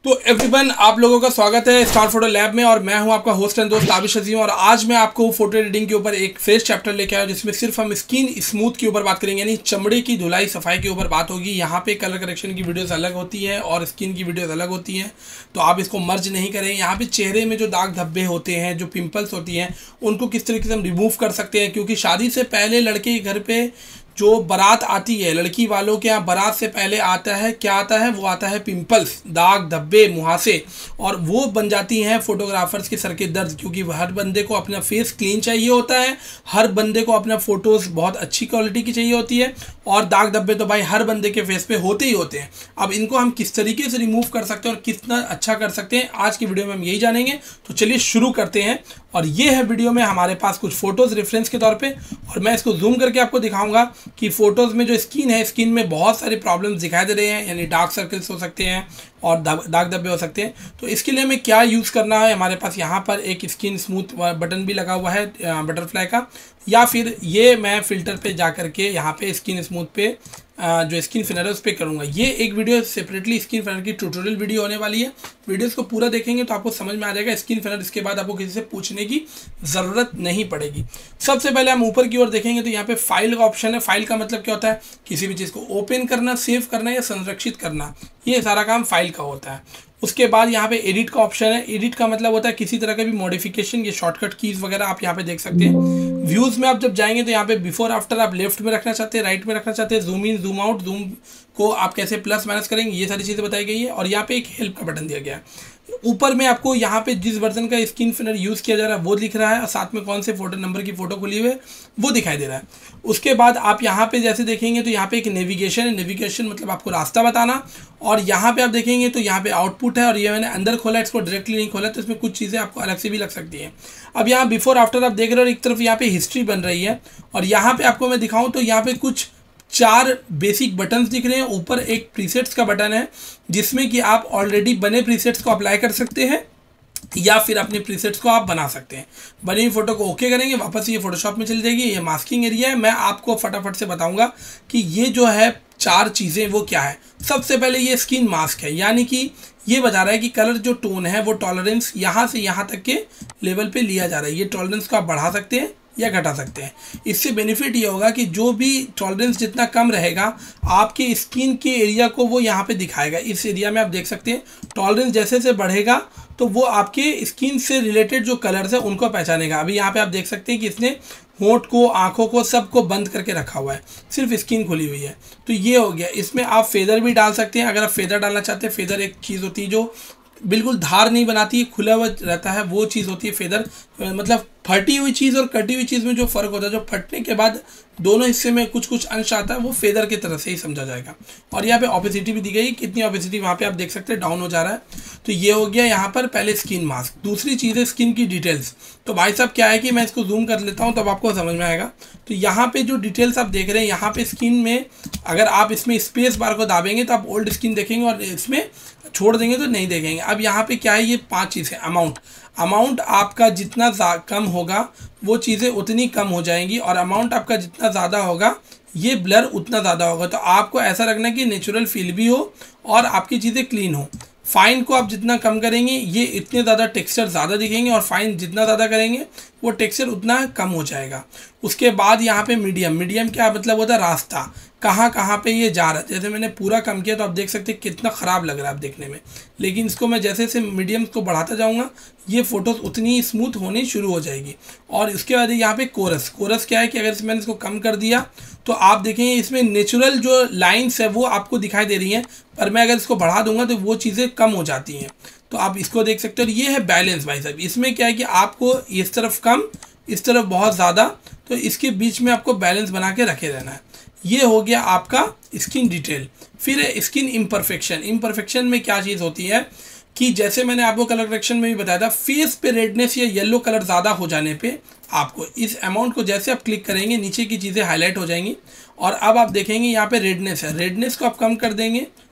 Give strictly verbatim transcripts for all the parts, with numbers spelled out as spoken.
तो एवरीवन, आप लोगों का स्वागत है स्टार फोटो लैब में और मैं हूं आपका होस्ट एंड दोस्त आबिश अजीम। और आज मैं आपको फोटो एडिटिंग के ऊपर एक फ्रेश चैप्टर लेके आया जिसमें सिर्फ हम स्किन स्मूथ के ऊपर बात करेंगे, यानी चमड़े की धुलाई सफाई के ऊपर बात होगी। यहाँ पे कलर करेक्शन की वीडियोस अलग होती है और स्किन की वीडियोस अलग होती हैं, तो आप इसको मर्ज नहीं करें। यहाँ पे चेहरे में जो दाग धब्बे होते हैं, जो पिंपल्स होती हैं, उनको किस तरीके से हम रिमूव कर सकते हैं, क्योंकि शादी से पहले लड़के के घर पे जो बारात आती है, लड़की वालों के यहाँ बारात से पहले आता है, क्या आता है? वो आता है पिंपल्स, दाग धब्बे, मुहासे, और वो बन जाती हैं फोटोग्राफर्स के सर के दर्द। क्योंकि हर बंदे को अपना फेस क्लीन चाहिए होता है, हर बंदे को अपना फोटोज़ बहुत अच्छी क्वालिटी की चाहिए होती है, और दाग धब्बे तो भाई हर बंदे के फेस पे होते ही होते हैं। अब इनको हम किस तरीके से रिमूव कर सकते हैं और कितना अच्छा कर सकते हैं, आज की वीडियो में हम यही जानेंगे। तो चलिए शुरू करते हैं। और ये है वीडियो में हमारे पास कुछ फ़ोटोज़ रेफरेंस के तौर पे, और मैं इसको जूम करके आपको दिखाऊंगा कि फ़ोटोज़ में जो स्किन है, स्किन में बहुत सारे प्रॉब्लम्स दिखाई दे रहे हैं, यानी डार्क सर्कल्स हो सकते हैं और दाग धब्बे हो सकते हैं। तो इसके लिए हमें क्या यूज़ करना है? हमारे पास यहाँ पर एक स्किन स्मूथ बटन भी लगा हुआ है बटरफ्लाई का, या फिर ये मैं फ़िल्टर पे जा करके यहाँ पे स्किन स्मूथ पे जो स्किन फिनर है उस पर करूँगा। ये एक वीडियो सेपरेटली स्किन फिनर की ट्यूटोरियल वीडियो होने वाली है। वीडियोस को पूरा देखेंगे तो आपको समझ में आ जाएगा स्किन फिनर। इसके बाद आपको किसी से पूछने की ज़रूरत नहीं पड़ेगी। सबसे पहले हम ऊपर की ओर देखेंगे तो यहाँ पे फाइल का ऑप्शन है। फाइल का मतलब क्या होता है? किसी भी चीज़ को ओपन करना, सेव करना या संरक्षित करना, ये सारा काम फाइल का होता है। उसके बाद यहाँ पे एडिट का ऑप्शन है। एडिट का मतलब होता है किसी तरह का भी मॉडिफिकेशन, ये शॉर्टकट कीज़ वगैरह आप यहाँ पे देख सकते हैं। व्यूज़ में आप जब जाएंगे तो यहाँ पे बिफोर आफ्टर आप लेफ्ट में रखना चाहते हैं, राइट में रखना चाहते हैं, zoom in zoom out, zoom को आप कैसे प्लस माइनस करेंगे, ये सारी चीज़ें बताई गई है। और यहाँ पे एक हेल्प का बटन दिया गया है। ऊपर में आपको यहाँ पे जिस वर्जन का स्किन फिनर यूज़ किया जा रहा है वो दिख रहा है, और साथ में कौन से फोटो नंबर की फ़ोटो खुली हुई है वो दिखाई दे रहा है। उसके बाद आप यहाँ पे जैसे देखेंगे तो यहाँ पे एक नेविगेशन है। नेविगेशन मतलब आपको रास्ता बताना। और यहाँ पे आप देखेंगे तो यहाँ पे आउटपुट है, और ये मैंने अंदर खोला, इसको डायरेक्टली नहीं खोला, तो इसमें कुछ चीज़ें आपको अलग से भी लग सकती हैं। अब यहाँ बिफोर आफ्टर आप देख रहे हो, एक तरफ यहाँ पे हिस्ट्री बन रही है, और यहाँ पे आपको मैं दिखाऊँ तो यहाँ पे कुछ चार बेसिक बटन्स दिख रहे हैं। ऊपर एक प्रीसेट्स का बटन है जिसमें कि आप ऑलरेडी बने प्रीसेट्स को अप्लाई कर सकते हैं, या फिर अपने प्रीसेट्स को आप बना सकते हैं। बनी हुई फोटो को ओके करेंगे, वापस ये फोटोशॉप में चली जाएगी। ये मास्किंग एरिया है। मैं आपको फटाफट से बताऊंगा कि ये जो है चार चीज़ें वो क्या है। सबसे पहले ये स्किन मास्क है, यानी कि ये बता रहा है कि कलर जो टोन है वो टॉलरेंस यहाँ से यहाँ तक के लेवल पे लिया जा रहा है। ये टॉलरेंस को आप बढ़ा सकते हैं या घटा सकते हैं। इससे बेनिफिट ये होगा कि जो भी टॉलरेंस जितना कम रहेगा, आपके स्किन के एरिया को वो यहाँ पे दिखाएगा। इस एरिया में आप देख सकते हैं टॉलरेंस जैसे जैसे बढ़ेगा तो वो आपके स्किन से रिलेटेड जो कलर्स है उनको पहचानेगा। अभी यहाँ पे आप देख सकते हैं कि इसने होंठ को, आंखों को, सबको बंद करके रखा हुआ है, सिर्फ स्किन खुली हुई है। तो ये हो गया। इसमें आप फेदर भी डाल सकते हैं अगर आप फेदर डालना चाहते हैं। फेदर एक चीज़ होती है जो बिल्कुल धार नहीं बनाती है, खुला हुआ रहता है, वो चीज़ होती है फेदर। मतलब फटी हुई चीज़ और कटी हुई चीज़ में जो फ़र्क होता है, जो फटने के बाद दोनों हिस्से में कुछ कुछ अंश आता है, वो फेदर की तरह से ही समझा जाएगा। और यहाँ पे ऑपेसिटी भी दी गई, कितनी ऑपेसिटी वहाँ पे आप देख सकते हैं डाउन हो जा रहा है। तो ये हो गया यहाँ पर पहले स्किन मास्क। दूसरी चीज़ है स्किन की डिटेल्स। तो भाई साहब क्या है कि मैं इसको जूम कर लेता हूँ तब आपको समझ में आएगा। तो यहाँ पे जो डिटेल्स आप देख रहे हैं, यहाँ पे स्किन में अगर आप इसमें स्पेस बार को दाबेंगे तो आप ओल्ड स्किन देखेंगे, और इसमें छोड़ देंगे तो नहीं देखेंगे। अब यहाँ पे क्या है, ये पांच चीज़ें। अमाउंट अमाउंट आपका जितना कम होगा वो चीज़ें उतनी कम हो जाएंगी, और अमाउंट आपका जितना ज़्यादा होगा ये ब्लर उतना ज़्यादा होगा। तो आपको ऐसा रखना कि नेचुरल फील भी हो और आपकी चीज़ें क्लीन हो। फाइन को आप जितना कम करेंगे ये इतने ज़्यादा टेक्सचर ज़्यादा दिखेंगे, और फाइन जितना ज़्यादा करेंगे वो टेक्सचर उतना कम हो जाएगा। उसके बाद यहाँ पे मीडियम। मीडियम क्या मतलब होता है? रास्ता, कहाँ कहाँ पे ये जा रहा है। जैसे मैंने पूरा कम किया तो आप देख सकते हैं कितना ख़राब लग रहा है आप देखने में, लेकिन इसको मैं जैसे जैसे मीडियम को बढ़ाता जाऊँगा ये फ़ोटोज़ उतनी स्मूथ होनी शुरू हो जाएगी। और इसके बाद यहाँ पे कोरस। कोरस क्या है कि अगर मैंने इसको कम कर दिया तो आप देखेंगे इसमें नेचुरल जो लाइन्स है वो आपको दिखाई दे रही हैं, पर मैं अगर इसको बढ़ा दूंगा तो वो चीज़ें कम हो जाती हैं। तो आप इसको देख सकते हो। और ये है बैलेंस भाई साहब। इसमें क्या है कि आपको इस तरफ कम, इस तरफ बहुत ज़्यादा, तो इसके बीच में आपको बैलेंस बना के रखे रहना है। ये हो गया आपका स्किन डिटेल। फिर है स्किन इम्परफेक्शन। इम्परफेक्शन में क्या चीज़ होती है कि जैसे मैंने आपको कलर करेक्शन में भी बताया था, फेस पे रेडनेस या येलो कलर ज़्यादा हो जाने पे आपको इस अमाउंट को जैसे आप क्लिक करेंगे नीचे की चीज़ें हाईलाइट हो जाएंगी, और अब आप देखेंगे यहाँ पे रेडनेस है। रेडनेस को आप कम कर देंगे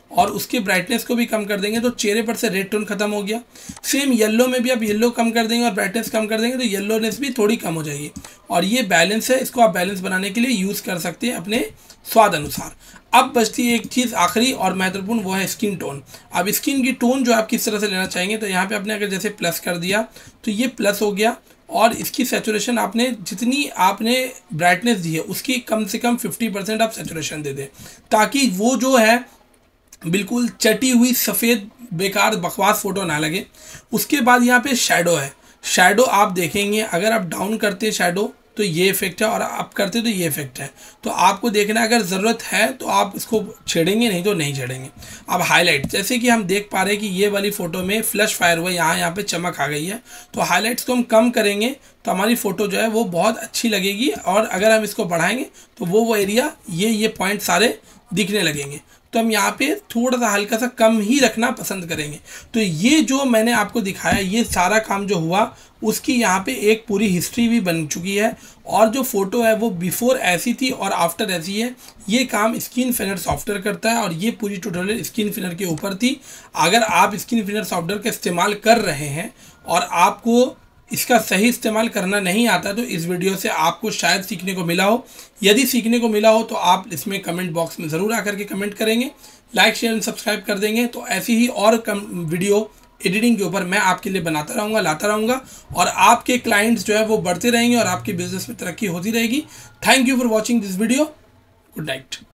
और उसके ब्राइटनेस को भी कम कर देंगे तो चेहरे पर से रेड टोन खत्म हो गया। सेम येलो में भी आप येलो कम कर देंगे और ब्राइटनेस कम कर देंगे तो येलोनेस भी थोड़ी कम हो जाएगी। और ये बैलेंस है, इसको आप बैलेंस बनाने के लिए यूज़ कर सकते हैं अपने स्वाद अनुसार। अब बचती है एक चीज़ आखिरी और महत्वपूर्ण, वो है स्किन टोन। अब स्किन की टोन जो आप किस तरह से लेना चाहेंगे, तो यहाँ पे आपने अगर जैसे प्लस कर दिया तो ये प्लस हो गया और इसकी सैचुरेशन आपने जितनी आपने ब्राइटनेस दी है उसकी कम से कम फिफ्टी परसेंट आप सैचुरेशन दे दें, ताकि वो जो है बिल्कुल चटी हुई सफ़ेद बेकार बकवास फ़ोटो ना लगे। उसके बाद यहाँ पे शैडो है। शैडो आप देखेंगे, अगर आप डाउन करते हैं शैडो तो ये इफेक्ट है और आप करते तो ये इफेक्ट है। तो आपको देखना, अगर ज़रूरत है तो आप इसको छेड़ेंगे, नहीं तो नहीं छेड़ेंगे। अब हाईलाइट, जैसे कि हम देख पा रहे हैं कि ये वाली फ़ोटो में फ्लैश फायर हुआ, यहाँ यहाँ पे चमक आ गई है। तो हाईलाइट्स को हम कम करेंगे तो हमारी फ़ोटो जो है वो बहुत अच्छी लगेगी। और अगर हम इसको बढ़ाएंगे तो वो वो एरिया, ये ये पॉइंट सारे दिखने लगेंगे। तो हम यहाँ पे थोड़ा सा हल्का सा कम ही रखना पसंद करेंगे। तो ये जो मैंने आपको दिखाया, ये सारा काम जो हुआ उसकी यहाँ पे एक पूरी हिस्ट्री भी बन चुकी है। और जो फ़ोटो है वो बिफोर ऐसी थी और आफ्टर ऐसी है। ये काम स्किन फिनर सॉफ्टवेयर करता है और ये पूरी ट्यूटोरियल स्किन फिनर के ऊपर थी। अगर आप स्किन फिनर सॉफ्टवेयर का इस्तेमाल कर रहे हैं और आपको इसका सही इस्तेमाल करना नहीं आता तो इस वीडियो से आपको शायद सीखने को मिला हो। यदि सीखने को मिला हो तो आप इसमें कमेंट बॉक्स में ज़रूर आकर के कमेंट करेंगे, लाइक शेयर एंड सब्सक्राइब कर देंगे। तो ऐसी ही और कम वीडियो एडिटिंग के ऊपर मैं आपके लिए बनाता रहूँगा, लाता रहूँगा और आपके क्लाइंट्स जो है वो बढ़ते रहेंगे और आपके बिजनेस में तरक्की होती रहेगी। Thank you for watching this video. Good night.